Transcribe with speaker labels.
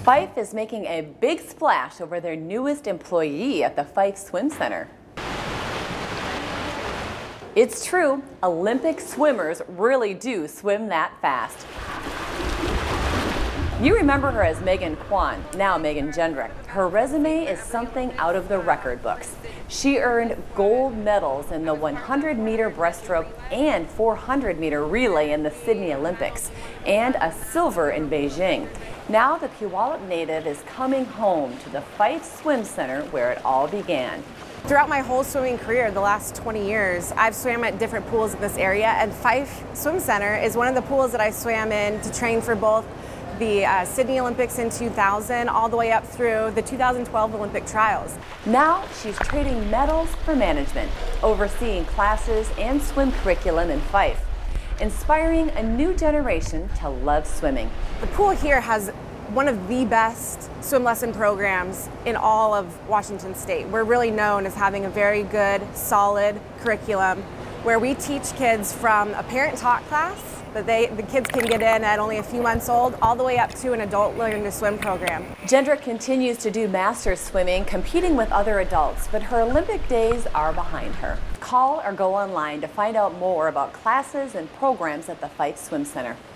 Speaker 1: Fife is making a big splash over their newest employee at the Fife Swim Center. It's true, Olympic swimmers really do swim that fast. You remember her as Megan Kwan, now Megan Jendrick. Her resume is something out of the record books. She earned gold medals in the 100-meter breaststroke and 400-meter relay in the Sydney Olympics, and a silver in Beijing. Now the Puyallup native is coming home to the Fife Swim Center where it all began.
Speaker 2: Throughout my whole swimming career, the last 20 years, I've swam at different pools in this area, and Fife Swim Center is one of the pools that I swam in to train for both the Sydney Olympics in 2000 all the way up through the 2012 Olympic trials.
Speaker 1: Now she's trading medals for management, overseeing classes and swim curriculum in Fife, inspiring a new generation to love swimming.
Speaker 2: The pool here has one of the best swim lesson programs in all of Washington State. We're really known as having a very good, solid curriculum where we teach kids from a parent-taught class that the kids can get in at only a few months old, all the way up to an adult learning to swim program.
Speaker 1: Jendrick continues to do masters swimming, competing with other adults, but her Olympic days are behind her. Call or go online to find out more about classes and programs at the Fife Swim Center.